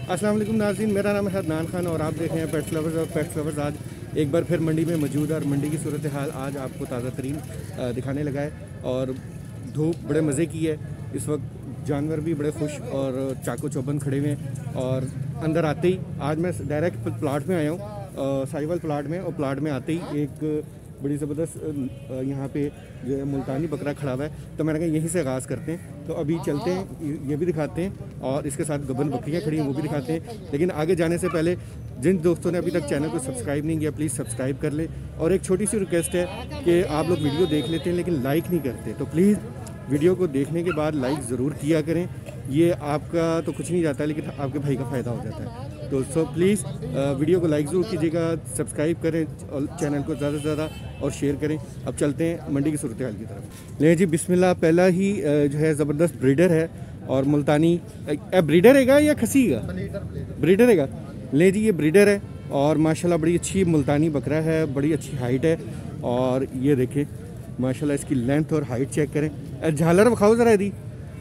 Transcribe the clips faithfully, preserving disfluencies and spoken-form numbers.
अस्सलाम वालेकुम नाज़रीन, मेरा नाम है अदनान खान और आप देख रहे हैं पेट्स लवर्स। और पेट्स लवर्स आज एक बार फिर मंडी में मौजूद है और मंडी की सूरत हाल आज आपको ताज़ा तरीन दिखाने लगा है। और धूप बड़े मज़े की है इस वक्त, जानवर भी बड़े खुश और चाको चौबंद खड़े हुए हैं। और अंदर आते ही आज मैं डायरेक्ट प्लाट में आया हूँ, साहिवाल प्लाट में, और प्लाट में आते ही एक बड़ी ज़बरदस्त यहाँ पे जो है मुल्तानी बकरा खड़ा हुआ है, तो मैंने कहा यहीं से आगाज़ करते हैं। तो अभी चलते हैं, ये भी दिखाते हैं और इसके साथ गबन बकरियाँ खड़ी हैं वो भी दिखाते हैं। लेकिन आगे जाने से पहले जिन दोस्तों ने अभी तक चैनल को सब्सक्राइब नहीं किया प्लीज़ सब्सक्राइब कर ले। और एक छोटी सी रिक्वेस्ट है कि आप लोग वीडियो देख लेते हैं लेकिन लाइक नहीं करते, तो प्लीज़ वीडियो को देखने के बाद लाइक ज़रूर किया करें। ये आपका तो कुछ नहीं जाता लेकिन आपके भाई का फ़ायदा हो जाता है। तो सो प्लीज़ वीडियो को लाइक ज़रूर कीजिएगा, सब्सक्राइब करें और चैनल को ज़्यादा से ज़्यादा और शेयर करें। अब चलते हैं मंडी की सूरत हाल की तरफ। ले जी बिस्मिल्लाह, पहला ही जो है ज़बरदस्त ब्रीडर है और मुल्तानी ब्रीडर हैगा या खसी का ब्रीडर हैगा। ले जी ये ब्रीडर है और माशाल्लाह बड़ी अच्छी मुल्तानी बकरा है, बड़ी अच्छी हाइट है। और ये देखें माशाल्लाह इसकी लेंथ और हाइट चेक करें। झालर विखाओ ज़रा दी,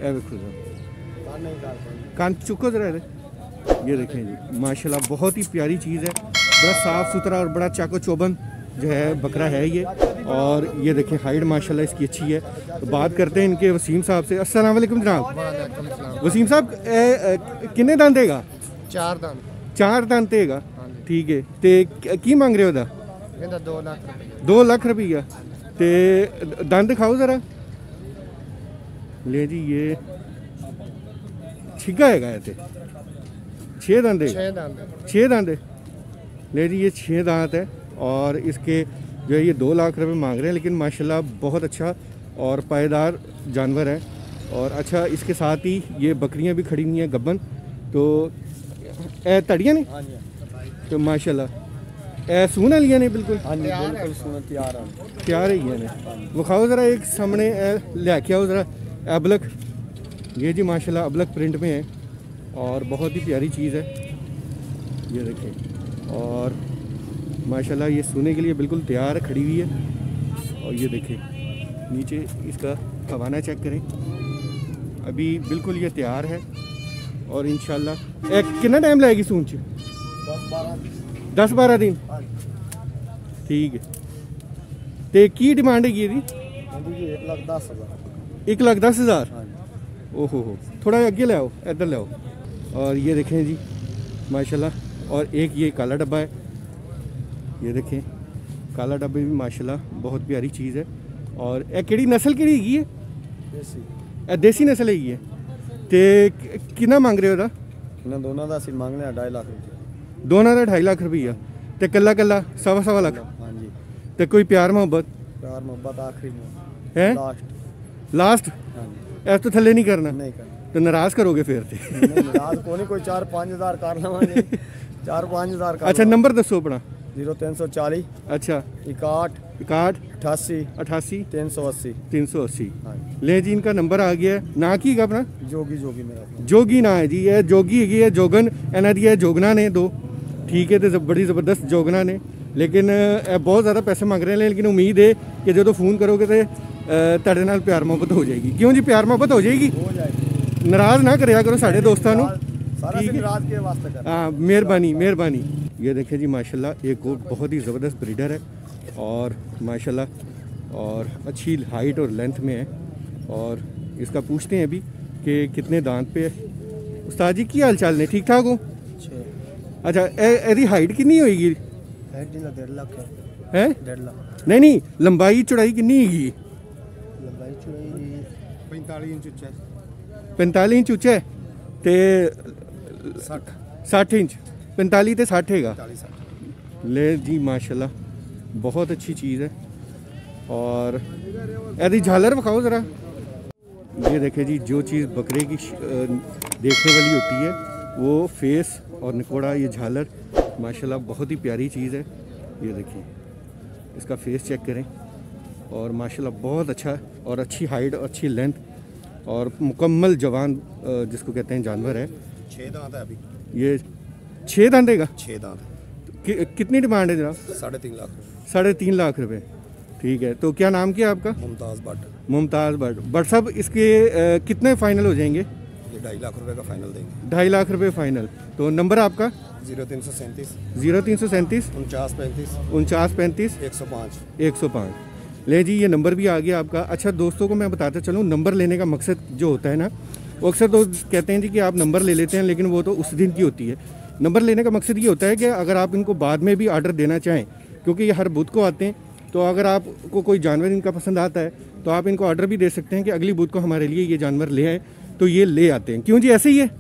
कान चुको ज़रा, ये देखें जी माशाल्लाह बहुत ही प्यारी चीज़ है, बड़ा साफ़ सुथरा और बड़ा चाको चौबंद जो है बकरा है ये। और ये देखें हाइट माशाल्लाह इसकी अच्छी है। तो बात करते हैं इनके वसीम साहब से। अस्सलाम वालेकुम जनाब। वसीम साहब कितने दांत देगा? चार दांत। चार दांत देगा, ठीक है। तो की मांग रहे हो? दो लाख दो लाख रुपया। तो दांत दिखाओ ज़रा। ले जी ये छिगा है ऐसे छः दांत छः दांत ले जी ये छः दांत है। और इसके जो है ये दो लाख रुपए मांग रहे हैं, लेकिन माशाल्लाह बहुत अच्छा और पायदार जानवर है। और अच्छा इसके साथ ही ये बकरियां भी खड़ी हुई हैं गब्बन, तो ए तड़ियाँ नहीं तो माशाल्लाह ए सून वालियाँ ने बिल्कुल तैयार है ने। विखाओ ज़रा एक सामने ले के आओ ज़रा अबलक। ये जी माशाल्लाह अबलक प्रिंट में है और बहुत ही प्यारी चीज़ है, ये देखें। और माशाल्लाह ये सोने के लिए बिल्कुल तैयार है, खड़ी हुई है। और ये देखें नीचे इसका हवाना चेक करें, अभी बिल्कुल ये तैयार है। और इंशाल्लाह एक कितना टाइम लगेगी सून च? दस बारह दिन, ठीक है। तो की डिमांड है ये एक लाख दस हज़ार एक लाख दस हज़ार ओहो हो, थोड़ा अगे ले आओ, इधर ले आओ। और ये देखें जी माशाल्लाह। और एक ये काला डब्बा है, ये देखें काला डब्बा भी माशाल्लाह बहुत प्यारी चीज़ है। और ए केड़ी नस्ल केड़ी हैगी है? देसी ए देसी नस्ल हैगी है। तो कितना मांग रहे हो? इन्हां दोनों दा ਅਸੀਂ ਮੰਗਨੇ ਆ ढाई लाख रुपए। दोनों का ढाई लाख रुपया। तो कला कला सवा सवा लाख? हाँ जी। तो कोई प्यार मोहब्बत? प्यार मोहब्बत आखिरी में है लास्ट लास्ट हाँ जी। ऐसा तो थल्ले नहीं करना? नहीं करना। तो नाराज़ करोगे फिर? नाराज़ को नहीं, कोई चार पाँच हज़ार कर लवांगे, चार पाँच हज़ार कर। अच्छा नंबर दसो अपना। जीरो तीन सौ चालीस अच्छा इकाठ इकाठ अठासी अठासी तीन सौ अस्सी तीन सौ अस्सी। हाँ ले जी इनका नंबर आ गया है। ना की अपना जोगी जोगी मेरा जोगी ना है जी, ये जोगी हैगी है, जोगन इन्हों दी है, जोगना ने दो, ठीक है। तो बड़ी ज़बरदस्त जोगना ने, लेकिन ए बहुत ज़्यादा पैसे मांग रहे हैं। लेकिन उम्मीद है कि जो फोन करोगे तो ਤੁਹਾਡੇ ਨਾਲ प्यार मोहब्बत हो जाएगी। क्यों जी प्यार मोहब्बत हो जाएगी? हो जाएगी। नाराज़ ना कराया करो साढ़े दोस्तों को। हाँ मेहरबानी मेहरबानी। ये देखें जी माशाल्लाह एक और बहुत ही ज़बरदस्त ब्रीडर है और माशाल्लाह और अच्छी हाइट और लेंथ में है। और इसका पूछते हैं अभी कि कितने दांत पे है। उस्ताद जी की हाल चाल ने? ठीक ठाक हो? अच्छा एदी हाइट कितनी होएगी? डेढ़ लाख है। डेढ़ लाख नहीं नहीं लंबाई चौड़ाई कितनी हैगी? लंबाई चौड़ाई पैंतालीस इंच उच्चा पैंतालीस इंच उच्चा है तो साठ साठ इंच पैंतालीस तो साठ हैगा। ले जी माशाल्लाह बहुत अच्छी चीज़ है। और यदि झालर विखाओ ज़रा। ये देखे जी जो चीज़ बकरे की देखने वाली होती है वो फेस और निकोड़ा, ये झालर माशाल्लाह बहुत ही प्यारी चीज़ है। ये देखिए इसका फेस चेक करें और माशाल्लाह बहुत अच्छा और अच्छी हाइट और अच्छी लेंथ और मुकम्मल जवान जिसको कहते हैं जानवर है। छः दांत है अभी ये छः दांत देगा? छः दांत। कि, कितनी डिमांड है जनाब? साढ़े तीन लाख साढ़े तीन लाख रुपए, ठीक है। तो क्या नाम क्या आपका? मुमताज़ भट्ट। मुमताज़ भट्ट। भट्ट साहब इसके आ, कितने फाइनल हो जाएंगे? ये ढाई लाख रुपए का फाइनल देंगे। ढाई लाख रुपए फाइनल। तो नंबर आपका? जीरो तीन सौ सैंतीस जीरो तीन सौ सैंतीस उनचास पैंतीस उनचास पैंतीस एक सौ पाँच एक सौ पाँच। ले जी, ये नंबर भी आ गया आपका। अच्छा दोस्तों को मैं बताता चलूँ, नंबर लेने का मकसद जो होता है ना, वो अक्सर दोस्त कहते हैं जी कि आप नंबर ले लेते हैं, लेकिन वो तो उस दिन की होती है। नंबर लेने का मकसद ये होता है कि अगर आप इनको बाद में भी ऑर्डर देना चाहें, क्योंकि ये हर बुध को आते हैं, तो अगर आपको कोई जानवर इनका पसंद आता है तो आप इनको ऑर्डर भी दे सकते हैं कि अगली बुध को हमारे लिए ये जानवर ले आए, तो ये ले आते हैं। क्यों जी, ऐसे ही है।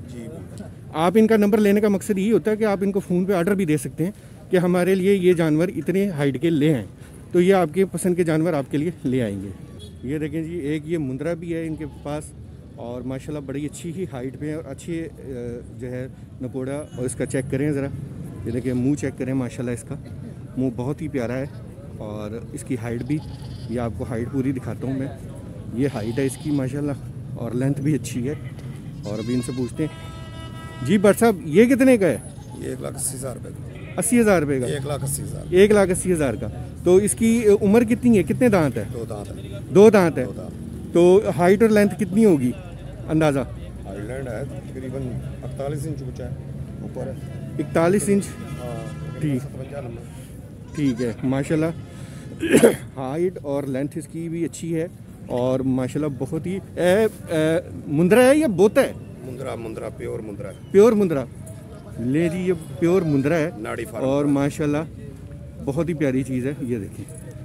आप इनका नंबर लेने का मकसद यही होता है कि आप इनको फ़ोन पे ऑर्डर भी दे सकते हैं कि हमारे लिए ये जानवर इतने हाइट के ले आएँ, तो ये आपके पसंद के जानवर आपके लिए ले आएंगे। ये देखें जी, एक ये मुंद्रा भी है इनके पास, और माशाल्लाह बड़ी अच्छी ही हाइट पे है और अच्छी जो है नकोड़ा। और इसका चेक करें ज़रा, ये देखिए मुंह चेक करें, माशाल्लाह इसका मुंह बहुत ही प्यारा है। और इसकी हाइट भी, ये आपको हाइट पूरी दिखाता हूँ मैं। ये हाइट है इसकी माशाल्लाह, और लेंथ भी अच्छी है। और अभी इनसे पूछते हैं जी, बट साहब ये कितने का है? ये एक लाख अस्सी हज़ार रुपये का। अस्सी हज़ार रुपये का? एक लाख अस्सी हज़ार एक लाख अस्सी हज़ार का। तो इसकी उम्र कितनी है, कितने दांत है? दो दांत है। दो दांत है। दो दांत। तो हाइट और लेंथ कितनी होगी अंदाज़ा? आइलैंड है तकरीबन अड़तालीस इंच ऊंचा है, ऊपर है इकतालीस इंच। हाँ, ठीक सतवंजा नंबर। ठीक है माशाल्लाह। हाइट और लेंथ इसकी भी अच्छी है, और माशाल्लाह बहुत ही ए, ए, मुंद्रा है या बोता है? मुंद्रा मुंद्रा प्योर मुंद्रा है। प्योर मुंद्रा। ले जी, ये प्योर मुंद्रा है, नाड़ी फार्म। और माशाल्लाह बहुत ही प्यारी चीज़ है। ये देखें,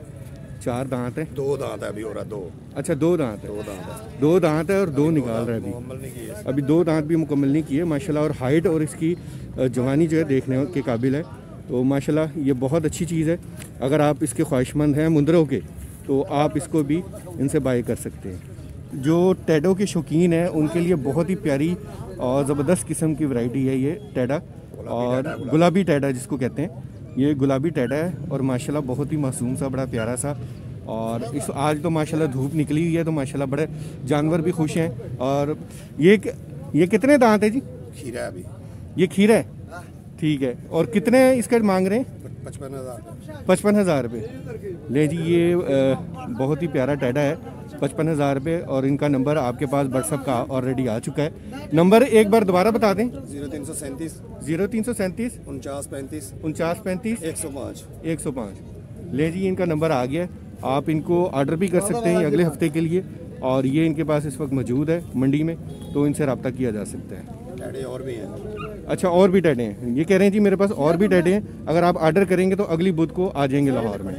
चार दांत है। दो दांत है अभी हो रहा, दो। अच्छा, दो दांत है। दो दांत है। दो दांत है और दो निकाल रहा है अभी। मुकम्मल नहीं किए। अभी दो दांत भी मुकम्मल नहीं किए माशाल्लाह। और हाइट और इसकी जवानी जो है देखने के काबिल है। तो माशाल्लाह ये बहुत अच्छी चीज़ है। अगर आप इसके ख्वाहिशमंद हैं मुंद्रों के, तो आप इसको भी इनसे बाय कर सकते हैं। जो टैडो के शौकीन हैं उनके लिए बहुत ही प्यारी और ज़बरदस्त किस्म की वैरायटी है ये टैडा, और गुलाबी टैडा जिसको कहते हैं। ये गुलाबी टैडा है, और माशाल्लाह बहुत ही मासूम सा, बड़ा प्यारा सा। और इस आज तो माशाल्लाह धूप निकली हुई है, तो माशाल्लाह बड़े जानवर भी खुश हैं। और ये ये कितने दांत है जी? खीरा है अभी। ये खीरा है, ठीक है। और कितने इसका मांग रहे हैं? पचपन हज़ार पचपन हज़ार रुपये। ले जी, ये आ, बहुत ही प्यारा टैडा है, पचपन हज़ार रुपये। और इनका नंबर आपके पास व्हाट्सएप का ऑलरेडी आ चुका है। नंबर एक बार दोबारा बता दें। जीरो तीन सौ सैंतीस जीरो तीन सौ सैंतीस उनचास पैंतीस उनचास पैंतीस एक सौ पाँच एक सौ पाँच। ले जी, इनका नंबर आ गया। आप इनको ऑर्डर भी कर सकते हैं अगले हफ्ते के लिए, और ये इनके पास इस वक्त मौजूद है मंडी में, तो इनसे रब्ता किया जा सकता है। टैडे और भी हैं। अच्छा, और भी टैडे हैं? ये कह रहे हैं जी मेरे पास और भी टैडे हैं, अगर आप ऑर्डर करेंगे तो अगली बुध को आ जाएंगे लाहौर में।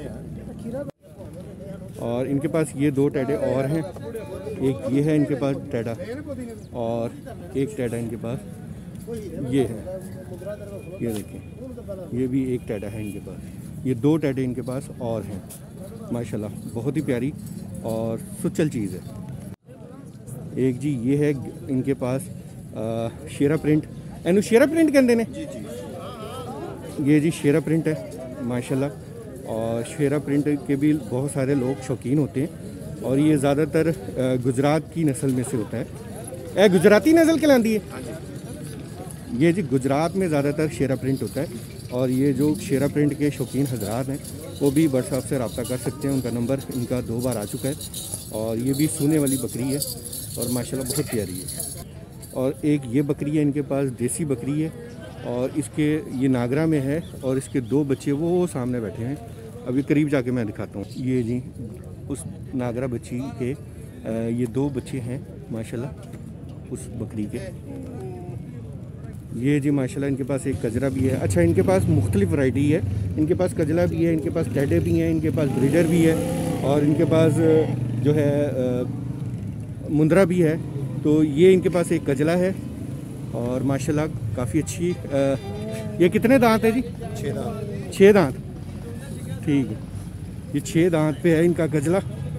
और इनके पास ये दो टैडे और हैं, एक ये है इनके पास टैडा, और एक टैडा इनके पास ये है। ये देखें, ये भी एक टैडा है इनके पास। ये दो टैडे इनके पास और हैं माशाल्लाह, बहुत ही प्यारी और सुचल चीज़ है। एक जी ये है इनके पास आ, शेरा प्रिंट, एनु शेरा प्रिंट कहते हैं। जी जी। ये जी शेरा प्रिंट है माशाल्लाह। और शेरा प्रिंट के भी बहुत सारे लोग शौकीन होते हैं, और ये ज़्यादातर गुजरात की नस्ल में से होता है। ए गुजराती नस्ल कहलाती है। ये जी गुजरात में ज़्यादातर शेरा प्रिंट होता है, और ये जो शेरा प्रिंट के शौकीन हजरात हैं वो भी व्हाट्सएप से रब्ता कर सकते हैं। उनका नंबर इनका दो बार आ चुका है, और ये भी सूने वाली बकरी है, और माशाल्लाह बहुत प्यारी है। और एक ये बकरी है इनके पास, देसी बकरी है, और इसके ये नागरा में है, और इसके दो बच्चे वो सामने बैठे हैं। अभी करीब जाके मैं दिखाता हूँ। ये जी उस नागरा बच्ची के ये दो बच्चे हैं माशाल्लाह उस बकरी के। ये जी माशाल्लाह इनके पास एक कजरा भी है। अच्छा, इनके पास मुख्तलिफ वैरायटी है, इनके पास कजला भी है, इनके पास टैडे भी हैं, इनके पास ब्रीडर भी है, और इनके पास जो है मुंद्रा भी है। तो ये इनके पास एक कजला है, और माशाल्लाह काफ़ी अच्छी। आ, ये कितने दांत है जी? छः दांत। छः दांत, ठीक है। ये छः दांत पे है इनका कजला।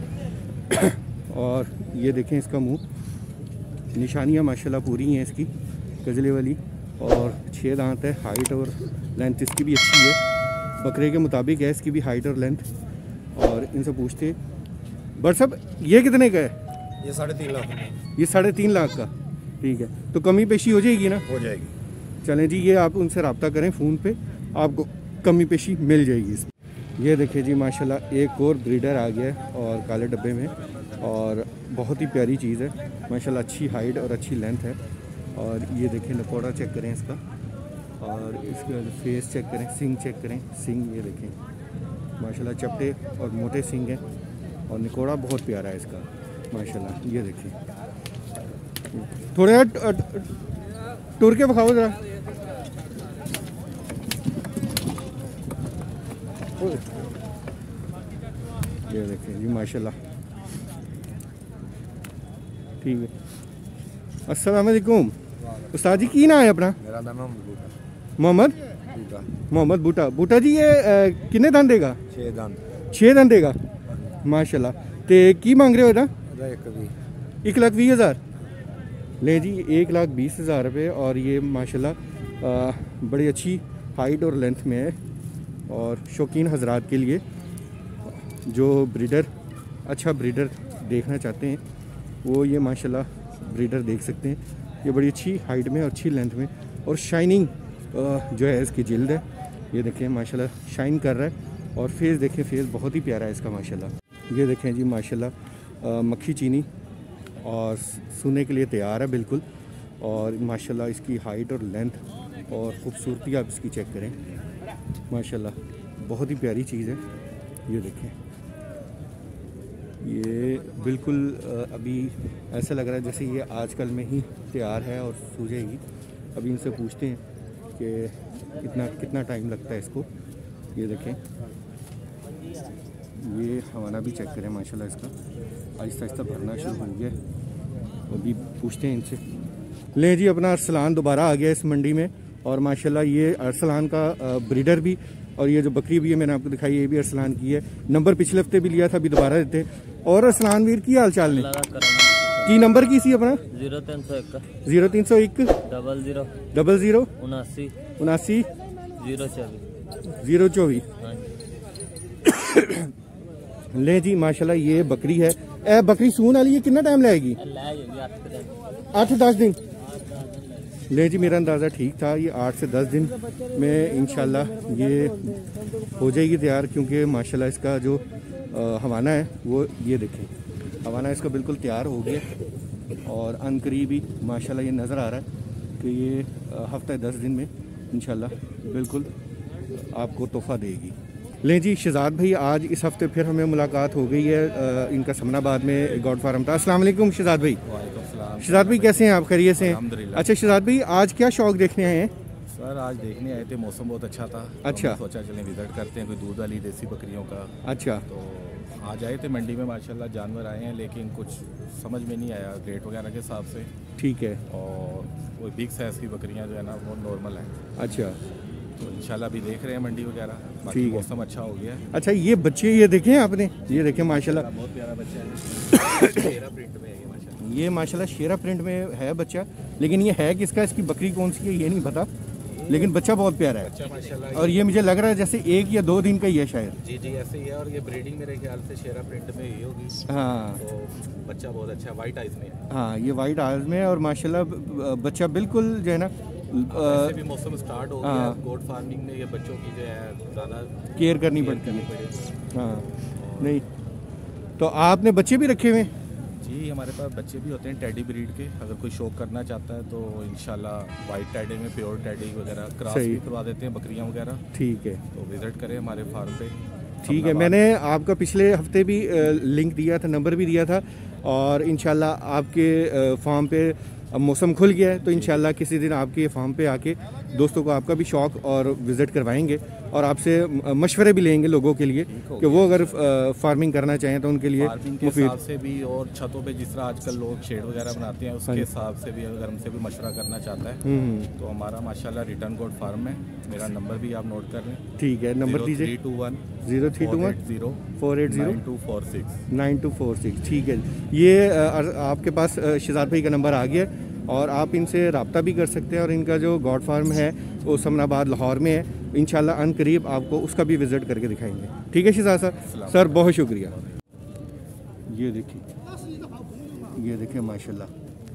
और ये देखें इसका मुंह, निशानियाँ माशाल्लाह पूरी हैं इसकी कजले वाली, और छः दांत है। हाइट और लेंथ इसकी भी अच्छी है, बकरे के मुताबिक है इसकी भी हाइट और लेंथ। और इनसे पूछते हैं बट साहब ये कितने का है? ये साढ़े तीन लाख। ये साढ़े तीन लाख का, ठीक है। तो कमी पेशी हो जाएगी ना? हो जाएगी। चलें जी, ये आप उनसे रब्ता करें फ़ोन पे, आपको कमी पेशी मिल जाएगी इसमें। ये देखिए जी माशाल्लाह एक और ब्रीडर आ गया है, और काले डब्बे में, और बहुत ही प्यारी चीज़ है माशाल्लाह। अच्छी हाइट और अच्छी लेंथ है। और ये देखें नकोड़ा चेक करें इसका, और इसका फेस चेक करें, सिंग चेक करें, सिंग ये देखें माशाल्लाह चपटे और मोटे सिंग हैं, और निकोड़ा बहुत प्यारा है इसका माशाल्लाह। ये देखें थोड़ा टूर के बखाओ ज़रा। ये देखें जी माशाल्लाह, ठीक है। अस्सलाम वालेकुम उस्ताद जी, की नाम है अपना? मेरा नाम मोहम्मद मोहम्मद बूटा। बूटा जी ये किन्ने दंद देगा? छे दंद। छे दंद देगा माशाल्लाह। ते की मांग रहे हो इहदा? एक लाख बीस हज़ार ले जी, एक लाख बीस हज़ार रुपये। और ये माशाल्लाह बड़ी अच्छी हाइट और लेंथ में है, और शौकीन हजरात के लिए जो ब्रीडर अच्छा ब्रीडर देखना चाहते हैं वो ये माशाल्लाह ब्रीडर देख सकते हैं। ये बड़ी अच्छी हाइट में और अच्छी लेंथ में, और शाइनिंग जो है इसकी जिल्द है, ये देखें माशाल्लाह शाइन कर रहा है। और फेस देखें, फेस बहुत ही प्यारा है इसका माशाल्लाह। ये देखें जी माशाल्लाह मक्खी चीनी और सूने के लिए तैयार है बिल्कुल। और माशाल्लाह इसकी हाइट और लेंथ और ख़ूबसूरती आप इसकी चेक करें माशाल्लाह, बहुत ही प्यारी चीज़ है। ये देखें, ये बिल्कुल अभी ऐसा लग रहा है जैसे ये आजकल में ही तैयार है और सूझेगी। अभी इनसे पूछते हैं कि कितना कितना टाइम लगता है इसको। ये देखें, ये हवाना भी चेक करें माशाल्लाह, इसका आहिस्ता आहिस्ता भरना शुरू हो गया। अभी पूछते हैं इनसे। ले जी, अपना अरसलान दोबारा आ गया इस मंडी में, और माशाल्लाह ये अरसलान का ब्रीडर भी, और ये जो बकरी भी है मैंने आपको दिखाई, ये भी अरसलान की है। नंबर पिछले हफ्ते भी लिया था, अभी दोबारा देते हैं। और अरसलान वीर की हाल चाल ने की नंबर की सी अपना? जीरो तीन सौ एक जीरो तीन सौ एक डबल जीरो डबल जीरो उनासी उनासी जीरो चौबीस जीरो चौबीस। ले जी माशाल्लाह ये बकरी है। ए बकरी सून वाली है, कितना टाइम लगेगी? आठ से दस दिन। ले जी, मेरा अंदाज़ा ठीक था, ये आठ से दस दिन में इंशाल्लाह ये हो जाएगी तैयार, क्योंकि माशाल्लाह इसका जो आ, हवाना है वो ये देखें, हवाना इसका बिल्कुल तैयार हो गया। और अनकरीब ही माशाल्लाह ये नज़र आ रहा है कि ये हफ्ते दस दिन में इंशाल्लाह बिल्कुल आपको तोहफ़ा देगी। लें जी शहजाद भाई, आज इस हफ्ते फिर हमें मुलाकात हो गई है इनका समनाबाद में गॉड फार्म था। अस्सलाम वालेकुम शहजाद भाई। शहजाद भाई कैसे हैं आप? खैरियत से हैं? अच्छा शहजाद भाई, आज क्या शौक देखने आए हैं? सर आज देखने आए थे, मौसम बहुत अच्छा था। अच्छा, तो सोचा चलें विजिट करते हैं कोई दूध वाली देसी बकरियों का। अच्छा, तो आज आए थे मंडी में, माशाल्लाह जानवर आए हैं, लेकिन कुछ समझ में नहीं आया रेट वगैरह के हिसाब से। ठीक है। और वो बिग साइज़ की बकरियां जो है ना वो नॉर्मल हैं। अच्छा, तो इंशाल्लाह अभी देख रहे हैं मंडी वगैरह, बाकी ठीक है। मौसम अच्छा हो गया है। अच्छा, ये बच्चे ये देखें आपने, ये देखें माशाल्लाह बहुत प्यारा बच्चा है, शेरा प्रिंट में है ये माशाल्लाह। ये माशाल्लाह शेरा प्रिंट में है बच्चा, लेकिन ये है किसका, इसकी बकरी कौन सी है ये नहीं पता, लेकिन बच्चा बहुत प्यारा है। बच्चा माशाल्लाह, और ये मुझे लग रहा है जैसे एक या दो दिन का ही है शायद। जी जी ऐसे ही है, और ये ब्रीडिंग मेरे ख्याल से शेरा प्रिंट में ही होगी। हाँ, तो बच्चा बहुत अच्छा है, वाइट आइज में है। हाँ ये वाइट आइज में है, और माशाल्लाह बच्चा बिल्कुल जो है ना वैसे भी मौसम स्टार्ट हो गया हाँ। है, गोट फार्मिंग में ये बच्चों की जो है ज़्यादा केयर करनी केयर पड़ती करनी है। पड़ेगी। हाँ, नहीं तो आपने बच्चे भी रखे हुए हैं? जी हमारे पास बच्चे भी होते हैं टेडी ब्रीड के, अगर कोई शौक करना चाहता है तो इंशाल्लाह वाइट टेडी में प्योर टेडी वगैरह क्रॉस सही। भी करवा देते हैं बकरियां वगैरह। ठीक है, तो विजिट करें हमारे फार्म पे। ठीक है। मैंने आपका पिछले हफ्ते भी लिंक दिया था, नंबर भी दिया था, और इंशाल्लाह आपके फार्म पे अब मौसम खुल गया है तो इंशाल्लाह किसी दिन आपके फार्म पे आके दोस्तों को आपका भी शौक़ और विज़िट करवाएंगे, और आपसे मशवरे भी लेंगे लोगों के लिए कि वो अगर फार्मिंग करना चाहें तो उनके लिए फार्मिंग के हिसाब से भी, और छतों पे जिस तरह आजकल लोग शेड वगैरह बनाते हैं उसके हिसाब से भी अगर हमसे भी मशवरा करना चाहता है तो हमारा माशाल्लाह रिटर्न गोट फार्म है। मेरा नंबर भी आप नोट कर लें। ठीक है, नंबर दीजिए। Three two one zero three two one zero four eight zero nine two four six nine two four six ठीक है। ये आपके पास शहजाद भाई का नंबर आ गया, और आप इनसे रब्ता भी कर सकते हैं, और इनका जो गॉड फार्म है वो समनाबाद लाहौर में है। इंशाल्लाह अन करीब आपको उसका भी विज़िट करके दिखाएंगे। ठीक है शहजाद सर, सर बहुत शुक्रिया। ये देखिए, ये देखिए माशाल्लाह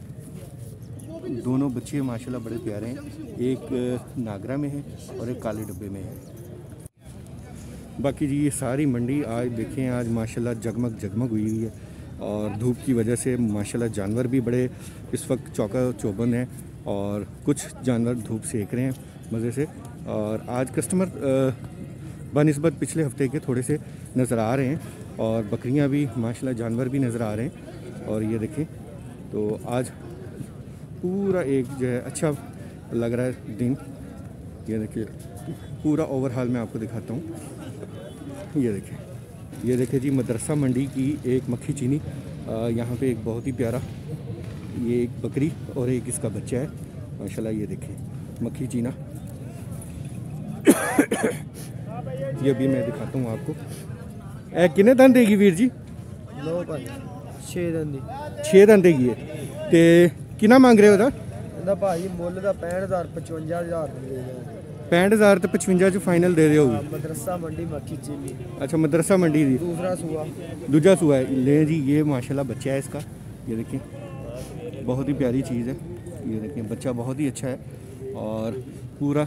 दोनों बच्चे माशाल्लाह बड़े प्यारे हैं, एक नागरा में है और एक काले डब्बे में है। बाकी जी ये सारी मंडी आज देखें, आज माशाल्लाह जगमग जगमग हुई हुई है, और धूप की वजह से माशाल्लाह जानवर भी बड़े इस वक्त चौका चौबंद हैं, और कुछ जानवर धूप सेक रहे हैं मज़े से। और आज कस्टमर बनिस्बत पिछले हफ्ते के थोड़े से नज़र आ रहे हैं और बकरियां भी माशाल्लाह, जानवर भी नज़र आ रहे हैं। और ये देखें तो आज पूरा एक जो है अच्छा लग रहा है दिन। ये देखिए पूरा ओवरऑल मैं आपको दिखाता हूँ। ये देखें, ये देखें जी मदरसा मंडी की एक मक्खी चीनी। यहाँ पे एक बहुत ही प्यारा, ये एक बकरी और एक इसका बच्चा है माशाल्लाह। ये देखें मक्खी चीना ये भी मैं दिखाता हूँ आपको। ए किन्ने दंद देगी वीर जी? लो भाई छे दिन दी छे दंद देगी है। ते किन्ना मांग रहे हो दा? ਇਹਦਾ ਭਾਈ ਮੁੱਲ ਦਾ ਪੈਂਹਠ ਹਜ਼ਾਰ ਪਚਵੰਜਾ ਹਜ਼ਾਰ ਦੇ ਦੇ पैंठ हज़ार तो पचवंजा च फाइनल दे दोगे? मदरसा मंडी मक्खी चीनी। अच्छा मदरसा मंडी दी दूसरा सुआ दूजा सुआ है। ले जी ये माशाल्लाह बच्चा है इसका। ये देखिए बहुत ही प्यारी चीज़ है। ये देखिए बच्चा बहुत ही अच्छा है और पूरा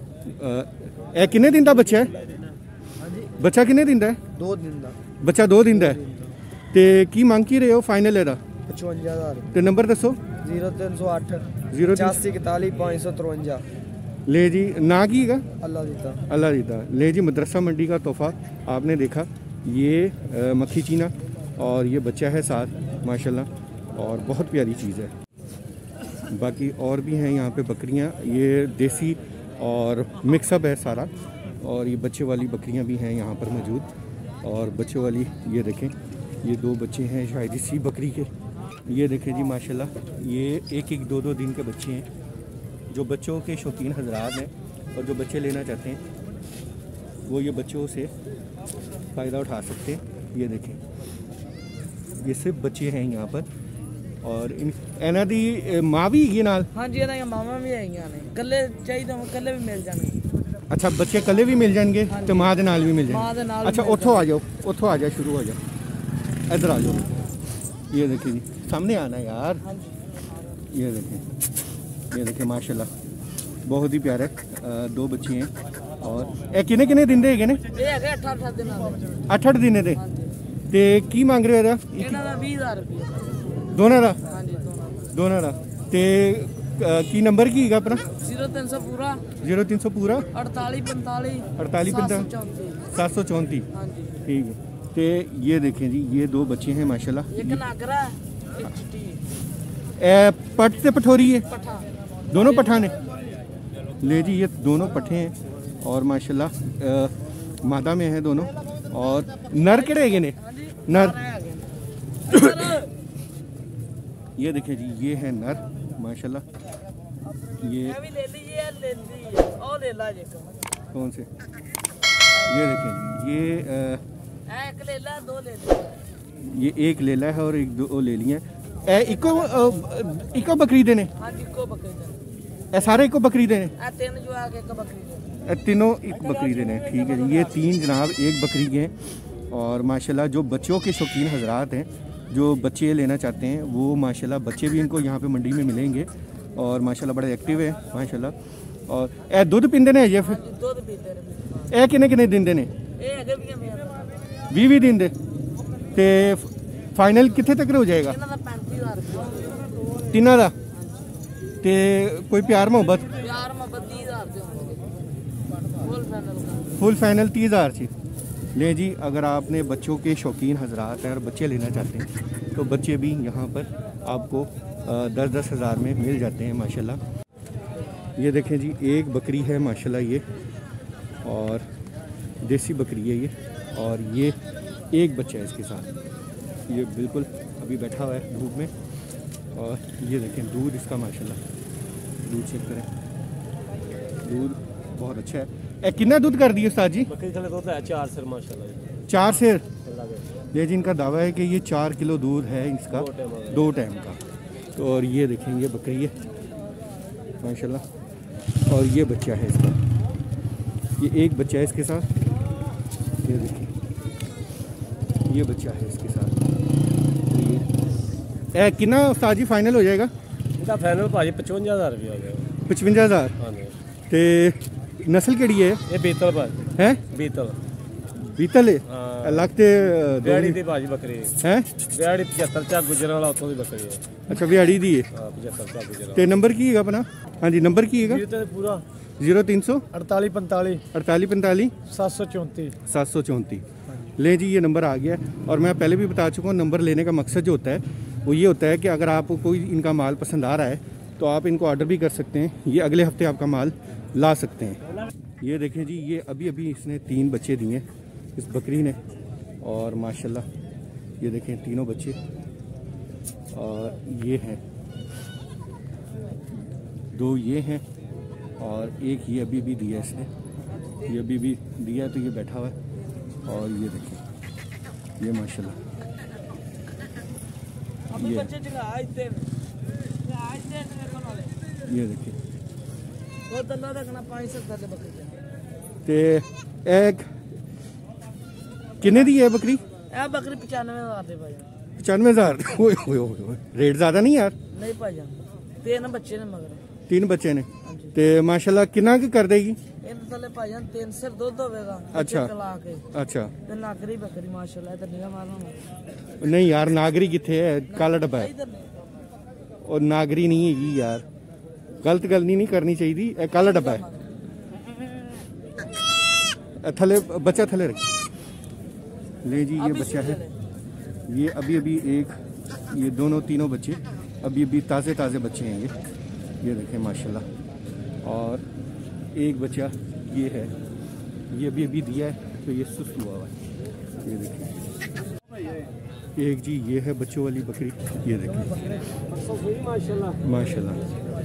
ए किन्ने दिन का बच्चा है? बच्चा किन्ने दिन का है? दो दिन का बच्चा दो दिन का है। तो की मांग की रहे हो फाइनल एदा? पचवंजा हज़ार। तो नंबर दसो। जीरो तीन सौ अठ जीरो पचासी इकताली पाँच सौ तरवंजा। ले जी ना की है अल्लाह दीता अल्लाह दीता। ले जी मदरसा मंडी का तोहफ़ा आपने देखा। ये आ, मक्खी चीना और ये बच्चा है साथ माशाल्लाह और बहुत प्यारी चीज़ है। बाकी और भी हैं यहाँ पे बकरियाँ, ये देसी और मिक्सअप है सारा। और ये बच्चे वाली बकरियाँ भी हैं यहाँ पर मौजूद। और बच्चे वाली ये देखें, ये दो बच्चे हैं शायद इसी बकरी के। ये देखें जी माशाल्लाह, ये एक एक दो दो दिन के बच्चे हैं। जो बच्चों के शौकीन हजरात हैं और जो बच्चे लेना चाहते हैं वो ये बच्चों से फ़ायदा उठा सकते हैं। ये देखें ये सिर्फ बच्चे हैं यहाँ पर। और इन एना दी माँ भी है नाल? हाँ जी इन्होंने मामा भी है ने कल्ले चाहिए कल्ले भी मिल जाएंगे। अच्छा बच्चे कल्ले भी मिल जाएंगे तो माँ के नाल भी मिल माँ दे जाएंगे। नाल अच्छा भी मिल उठो आ जाओ, उठो आ जाओ, शुरू हो जाओ, इधर आ जाओ। ये देखिए जी सामने आना यार। ये देखें, ये देखें माशाल्लाह बहुत ही प्यारे दो बच्चे हैं। और ए किन्ने किन्ने दिन दे ने? ये है अठारह दिन दे अठ अठ दिन दे। ते की मांग रहे हो एदा? ਇਹਨਾਂ ਦਾ बीस हज़ार रुपया। दोनों का? हाँ जी दोनों दोनों का। ते की नंबर की है अपना? जीरो तीन सौ पूरा जीरो तीन सौ पूरा अड़तालीस पैंतालीस अड़तालीस पैंतालीस चौंतीस। सात सौ चौंती। हाँ जी ठीक है। तो ये देखें जी ये दो बच्चे हैं माशाल्लाह। एक नागरा एक चिट्टी ए पट से पठोरी है, पठा दोनों पठान है। ले जी ये दोनों पठे हैं और माशाल्लाह अ, मादा में है दोनों। और नर केड़े है ने? नर। ये देखें जी ये है नर माशाल्लाह। ये ये भी ले लीजिए ले लीजिए और ले ला जे कौन से? ये देखें जी ये अ, एक ले ला दो ले ला। ये एक लेला है और एक दो ले लिए। ए इको अ, इको बकरी देने? हाँ जी को बकरी दे ए सारे इको बकरी देने? आ तीन जो आगे एक बकरी दे। ए तीनों एक बकरी देने। ठीक है जी। ये तीन जनाब एक बकरी के हैं। और माशाल्लाह जो बच्चों के शौकीन हजरात हैं जो बच्चे लेना चाहते हैं वो माशाल्लाह बच्चे भी इनको यहाँ पे मंडी में मिलेंगे। और माशाल्लाह बड़े एक्टिव है माशाल्लाह। और ए दूध पींदे ने ये फिर? दूध पीते रहे। ए किन्ने किन्ने दिन देने? ये आगे भी मेरा भी भी दिन दे। ते फाइनल कितने तक हो जाएगा? ਇਹਨਾਂ ਦਾ पैंतीस हज़ार रुपया। तिना का? ते कोई प्यार मोहब्बत? प्यार मोहब्बत तीस हज़ार दे होंगे फुल फाइनल का। फुल फाइनल तीस हज़ार से। ले जी अगर आपने बच्चों के शौकीन हजरात हैं और बच्चे लेना चाहते हैं तो बच्चे भी यहाँ पर आपको दस दस हज़ार में मिल जाते हैं माशाल्लाह। ये देखें जी एक बकरी है माशाल्लाह ये, और देसी बकरी है ये। और ये एक बच्चा है इसके साथ। ये बिल्कुल अभी बैठा हुआ है धूप में। और ये देखें दूध इसका माशाल्लाह, दूध चेक करें, दूध बहुत अच्छा है। ए कितना दूध कर दिए उस्ताद जी? बकरी खले दूध है चार सर माशाल्लाह। चार सेर। ये जिनका दावा है कि ये चार किलो दूध है इसका दो टाइम का। तो और ये देखें ये बकरी है माशाल्लाह। और ये बच्चा है इसका, ये एक बच्चा है इसके साथ। ये देखिए ये बच्चा है इसके साथ। ये ए कितना उस्ताद जी फाइनल हो जाएगा? इनका फाइनल भाजी पचवंजा हज़ार रुपया हो गया। पचवंजा हज़ार। हाँ जी। तो नस्ल केड़ी है ये बीतल भाजी है? बीतल पीतल है हाँ। लगते बिहाड़ी दी भाजी बकरी हैं बिहाड़ी पचहत्तर चा गुजरन वाला उतों दी बकरी है। अच्छा बिहाड़ी दी है हाँ पचहत्तर चा गुजरन ते नंबर की है अपना हाँ जी नंबर की है ये तो पूरा जीरो तीन सौ अड़तालीस पैंतालीस अड़तालीस पैंतालीस सात सौ चौंतीस सात सौ चौंतीस ले जी ये नंबर आ गया है। और मैं पहले भी बता चुका हूँ नंबर लेने का मकसद जो होता है वो ये होता है कि अगर आपको कोई इनका माल पसंद आ रहा है तो आप इनको ऑर्डर भी कर सकते हैं, ये अगले हफ्ते आपका माल ला सकते हैं। ये देखें जी ये अभी अभी इसने तीन बच्चे दिए इस बकरी ने और माशाल्लाह ये देखें तीनों बच्चे और ये हैं दो ये हैं और एक ये अभी भी दिया इसने, ये अभी भी दिया तो ये बैठा हुआ है और ये देखें ये माशाल्लाह ये ये देखिए ते एक कितने दी है बकरी ਇਹ ਬੱਕਰੀ ਪਚਾਨਵੇਂ ਹਜ਼ਾਰ ਦੇ ਭਾਈ पचानवे हज़ार ओए ओए ओए रेट ज़्यादा नहीं यार ਨਹੀਂ ਭਾਈ ਤਿੰਨ ਬੱਚੇ ਨੇ ਮਗਰ तीन बच्चे ने ते माशाल्लाह कितना की कर देगी ਇਹਦੇ ਥੱਲੇ ਭਾਈ ਤਿੰਨ ਸਿਰ ਦੁੱਧ ਹੋਵੇਗਾ अच्छा ਤਲਾ ਕੇ अच्छा ਤੇ ਨਾਗਰੀ ਬੱਕਰੀ ਮਾਸ਼ਾਅੱਲਾ ਤੇ ਨਿਗਾ ਮਾਰਨਾ नहीं यार नागरी कितने है काला डब्बा है ਇਧਰ और नागरी नहीं है यार गलत गलती नहीं करनी चाहिए थी ए, काला डब्बा है ए, थले बच्चा थले रख ले जी ये बच्चा है ये अभी अभी एक ये दोनों तीनों बच्चे अभी अभी ताज़े ताज़े बच्चे हैं ये ये देखें माशाल्लाह और एक बच्चा ये है ये अभी अभी दिया है तो ये सुस्त हुआ हुआ है ये देखिए एक जी ये है बच्चों वाली बकरी ये देखिए माशाल्लाह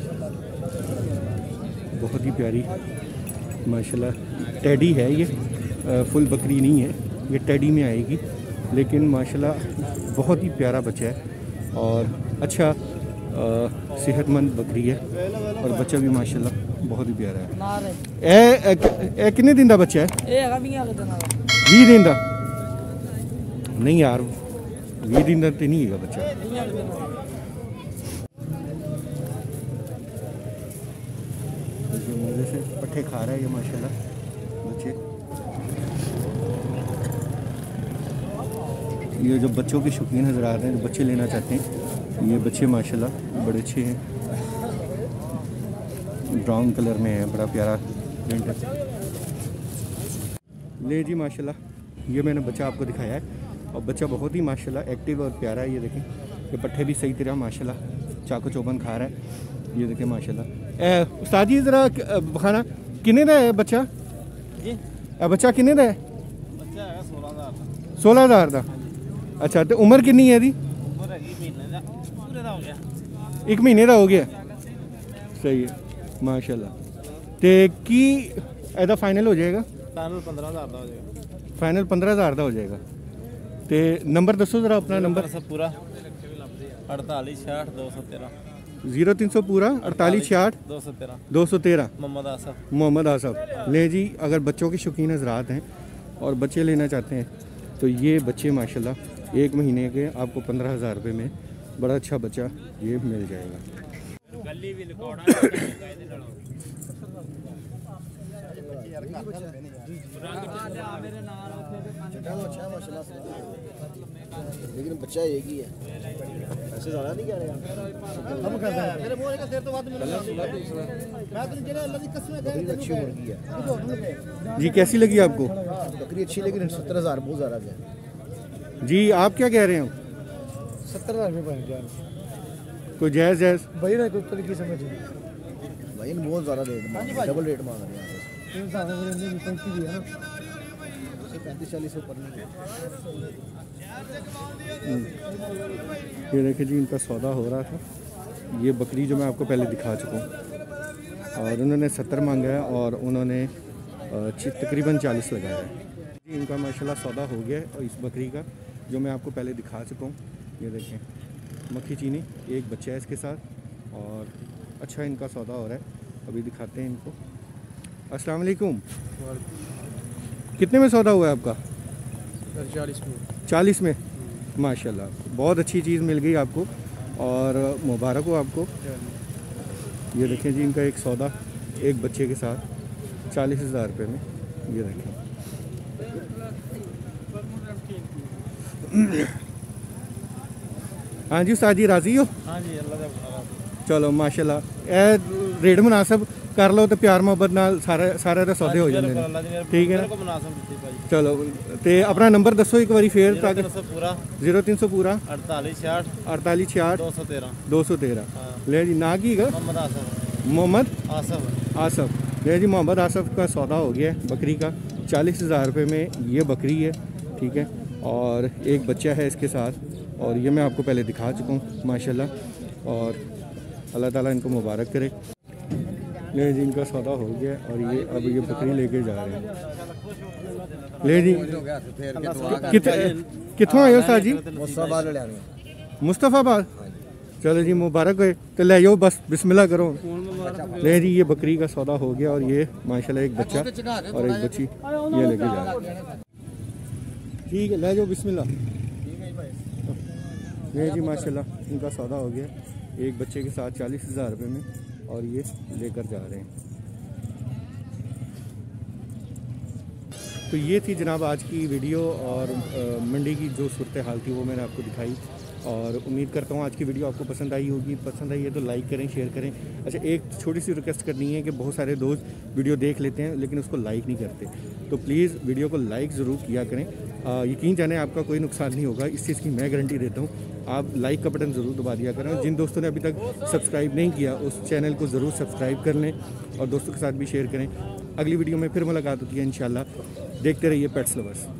बहुत ही प्यारी माशाल्लाह टैडी है ये आ, फुल बकरी नहीं है ये टैडी में आएगी लेकिन माशाल्लाह बहुत ही प्यारा बच्चा है और अच्छा सेहतमंद बकरी है और बच्चा भी माशाल्लाह बहुत ही प्यारा है ਨਾਰੇ ए, ए, ए कितने दिन का बच्चा है ਇਹ ਹੈਗਾ ਵੀਹ ਵਾਲੇ ਦਿਨਾਂ ਦਾ बीस दिन का नहीं यार बीस दिन का तो नहीं है बच्चा ਵੀਹ ਵਾਲੇ ਦਿਨਾਂ ਦਾ जो मज़े से पट्ठे खा रहा है ये माशाल्लाह बच्चे ये जो बच्चों के शौकीन हजरात हैं जो बच्चे लेना चाहते हैं ये बच्चे माशाल्लाह बड़े अच्छे हैं ब्राउन कलर में है बड़ा प्यारा प्रिंट है ले जी माशाल्लाह ये मैंने बच्चा आपको दिखाया है और बच्चा बहुत ही माशाल्लाह एक्टिव और प्यारा है ये देखें ये पट्ठे भी सही तरह माशाल्लाह चाको चौबन खा रहा है ये देखें माशाल्लाह ए उस्ताद जी ज़रा खाना किन्ने दा है बच्चा जी ए बच्चा किन्ने दा है बच्चा है सोलह हज़ार सोलह हज़ार का अच्छा तो उम्र कितनी है ਇਹਦੀ उम्र है महीने का पूरे का हो गया एक महीने का हो गया सही है माशाल्लाह ते की ਇਹਦਾ फाइनल हो जाएगा फाइनल पंद्रह हज़ार का हो जाएगा फाइनल पंद्रह हज़ार का हो जाएगा ते नंबर दसो ज़रा अपना नंबर सब पूरा अड़तालीस छियाठ दो सौ तेरह जीरो तीन सौ पूरा अड़तालीस छियाठ दो सौ तेरह दो सौ तेरह मोहम्मद आसफ मोहम्मद आसफ ले जी अगर बच्चों के शौकीन हजरात हैं और बच्चे लेना चाहते हैं तो ये बच्चे माशाल्लाह एक महीने के आपको पंद्रह हज़ार रुपये में बड़ा अच्छा बच्चा ये मिल जाएगा गली भी लेकिन बच्चा एक ही है ऐसे ज़्यादा नहीं कह रहे हम कर रहे हैं मेरे बोले का सिर तो बाद में मैं तो जिन्हें अल्लाह की कसम है अच्छी मुर्गी है जी कैसी लगी आपको बकरी अच्छी लेकिन सत्तर हज़ार बहुत ज़्यादा है जी आप क्या कह रहे हैं सत्तर हज़ार रुपये पाएंगे यार कोई जायज़ जायज़ भाई ना कोई तरीके समझ भाई इन बहुत ज़्यादा रेट मांग डबल रेट मांग रहे हैं तीन साल में पैंतीस भी है ना पैंतीस चालीस से ऊपर नहीं ये देखिए जी इनका सौदा हो रहा था ये बकरी जो मैं आपको पहले दिखा चुका हूँ और उन्होंने सत्तर मांगा है और उन्होंने तकरीबन चालीस लगाया है जी इनका माशाल्लाह सौदा हो गया है और इस बकरी का जो मैं आपको पहले दिखा चुका हूँ ये देखें मक्खी चीनी एक बच्चा है इसके साथ और अच्छा इनका सौदा हो रहा है अभी दिखाते हैं इनको अस्सलाम वालेकुम कितने में सौदा हुआ है आपका चालीस में चालीस में माशाल्लाह बहुत अच्छी चीज़ मिल गई आपको और मुबारक हो आपको ये देखें जी इनका एक सौदा एक बच्चे के साथ चालीस हज़ार रुपये में ये देखें हाँ जी उस्ताद जी राजी हो? हाँ जी अल्लाह का बना चलो माशाल्लाह ए रेट मुनासिब कर लो तो प्यार मोहब्बत नाल सारे सारे दे सौदे हो जाते हैं ठीक है ना चलो तो अपना नंबर दसो एक बारी फिर ताकि पूरा जीरो तीन सौ पूरा अड़तालीस छियाठ अड़तालीस छियाठ दो सौ तेरह दो सौ तेरह ले जी ना की गा मोहम्मद आसफ मोहम्मद आसफ आसफ ले जी मोहम्मद आसफ का सौदा हो गया है बकरी का चालीस हज़ार रुपये में ये बकरी है ठीक है और एक बच्चा है इसके साथ और ये मैं आपको पहले दिखा चुका हूँ माशाल्लाह और अल्लाह ताला इनको मुबारक करे। ले जी इनका सौदा हो गया और ये अब ये बकरी लेके जा रहे हैं। ले जी कितों आए हो सर जी? मुस्तफ़ाबाद। चलो जी मुबारक है तो ले जाओ बस बिस्मिल्लाह करो। ले जी ये बकरी का सौदा हो गया और ये माशाल्लाह एक बच्चा और एक बच्ची ये लेके जा रहे हैं ठीक है ले जाओ बिस्मिल्लाह। ये जी माशाल्लाह इनका सौदा हो गया एक बच्चे के साथ चालीस हज़ार रुपये में और ये लेकर जा रहे हैं। तो ये थी जनाब आज की वीडियो और मंडी की जो सूरत हाल थी वो मैंने आपको दिखाई और उम्मीद करता हूँ आज की वीडियो आपको पसंद आई होगी। पसंद आई है तो लाइक करें शेयर करें। अच्छा एक छोटी सी रिक्वेस्ट करनी है कि बहुत सारे दोस्त वीडियो देख लेते हैं लेकिन उसको लाइक नहीं करते तो प्लीज़ वीडियो को लाइक ज़रूर किया करें। यकीन जाने आपका कोई नुकसान नहीं होगा इस चीज़ की मैं गारंटी देता हूँ। आप लाइक का बटन ज़रूर दबा दिया करें। जिन दोस्तों ने अभी तक सब्सक्राइब नहीं किया उस चैनल को ज़रूर सब्सक्राइब कर लें और दोस्तों के साथ भी शेयर करें। अगली वीडियो में फिर मुलाकात होती है इंशाल्लाह। देखते रहिए पेट्स लवर्स।